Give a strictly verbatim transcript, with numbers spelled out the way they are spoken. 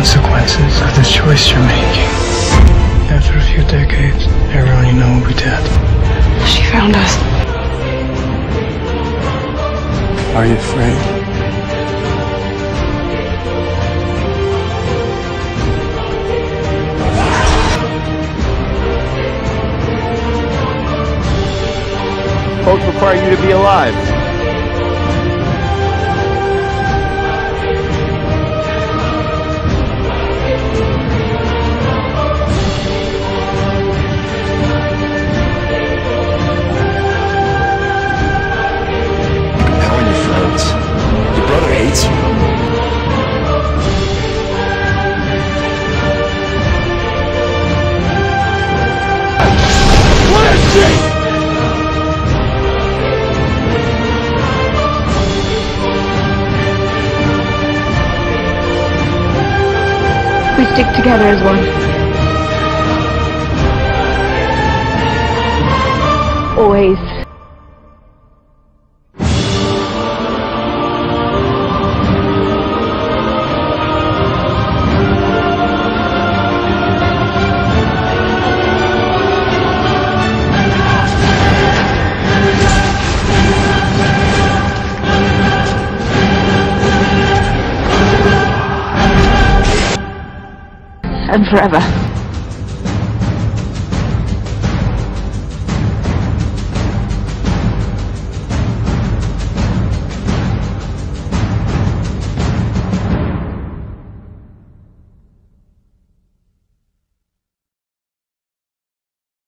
consequences of the choice you're making. After a few decades, everyone you know will be dead. She found us. Are you afraid? Folks require you to be alive. How are your friends? Your brother hates you. What is she? We stick together as one. Always. And forever.